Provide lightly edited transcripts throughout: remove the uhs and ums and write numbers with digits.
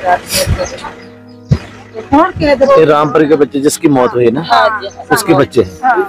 रामपुरी के बच्चे जिसकी मौत हुई ना, उसके बच्चे,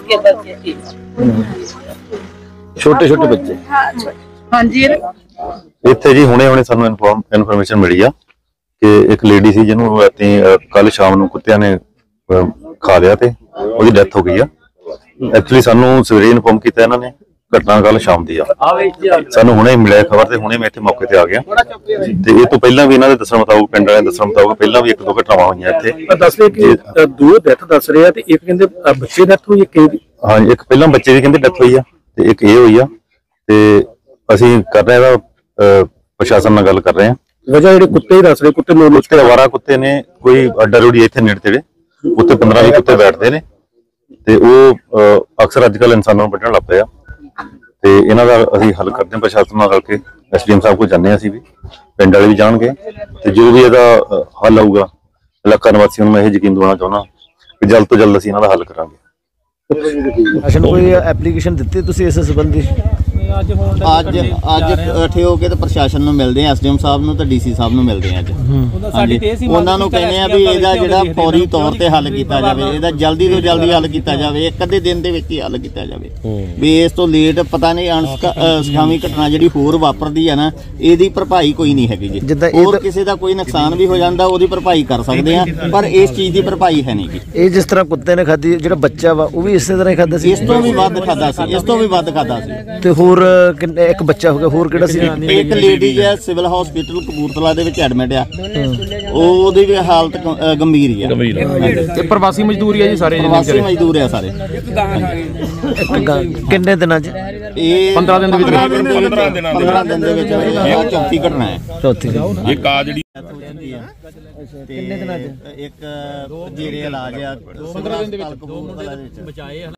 छोटे छोटे बच्चे। हाँ जी, इत्थे जी हुणे सानू इन्फॉर्मेशन मिली आ कि एक लेडी सी जिन्होंने राती कल शाम नूं कुत्तियां ने खा लिया ते ओहदी डेथ हो गई आ। एक्चुअली सानू सवेरे इन्फॉर्म किया इन्होंने, घटना कल शाम दी आ। सानू हुणे मिलिया खबर ते हुणे मैं इत्थे मौके ते आ गया ते इस तो पहला भी इन्हां दे दस्सण मुताबिक, पिंड वाले दस्सण मुताबिक पहला भी 1-2 घटनावां होईयां इत्थे। दस रहे कि 2 डेथ दस रहे ते एक कहंदे बच्चे डेथ हुई है। हाँ, एक पहला बच्चे दी कहंदे डेथ हुई आ ते एक ये हुई आ ते असीं कर रहे हां, प्रशासन नाल गल कर रहे हैं। वजह जेहड़े कुत्ते दस रहे, कुत्ते आवारा कुत्ते ने कोई अड्डा रोड़ी इत्थे नेड़े तेड़े उत्ते 15-20 कुत्ते बैठते ने ते ओह अक्सर अजकल इंसानों बड्ढण लग पए आ ते इन्हां दा असीं हल करदे हां। प्रशासन नाल रल के SDM साहब को जाने असीं भी, पिंड वाले भी जाणगे ते जो भी इहदा हल आऊगा इलाका निवासियों में यह यकीन दिवाना चाहुंदा कि जल्द तो जल्द असीं इन्हां दा हल करांगे। कोई एप्लीकेशन दित्ती तुसीं इस संबंधी? अज इकट्ठे होके तो प्रशासन नूं मिलदे हैं, SDM साहब नूं ते DC साहब नूं मिलदे हैं। अज उन्हां नूं कहने आ भी इहदा जिहड़ा फौरी तौर ते हल कीता जावे, इहदा जल्दी तो जल्दी हल कीता जावे, एक अद्धे दिन दे विच ही हल कीता जावे भी इस तो लेट पता नहीं अणसुखावी घटना जिहड़ी होर वापरदी है ना, इहदी भरपाई कोई नहीं हैगी जी। होर किसी दा कोई नुकसान भी हो जांदा ओहदी भरपाई कर सकदे आ, पर इस चीज़ दी भरपाई है नहीं गी। ਇਹ जिस तरह कुत्ते ने खाधी, जिहड़ा बच्चा वा ਉਹ भी इसे तरह ही खादा सी? इस तो भी वध खादा सी, इस तो भी वध खादा सी। ਤੇ ਹੋਰ एक बच्चा हो गया, होर किहड़ा सी? एक लेडीज है सिविल हॉस्पिटल कपूरथला दे विच एडमिट आ, ओहदी भी हालत गंभीर ही है। ते प्रवासी मजदूर ही है जी, सारे प्रवासी मजदूर है सारे। किन्ने दिनां च? 15 दिन दे विच, 15 दिन दे विच चौथी घटना है। चौथी ये का जिहड़ी किन्ने दिनां च? एक जेरे इलाज आ 15 दिन दे विच बचाए।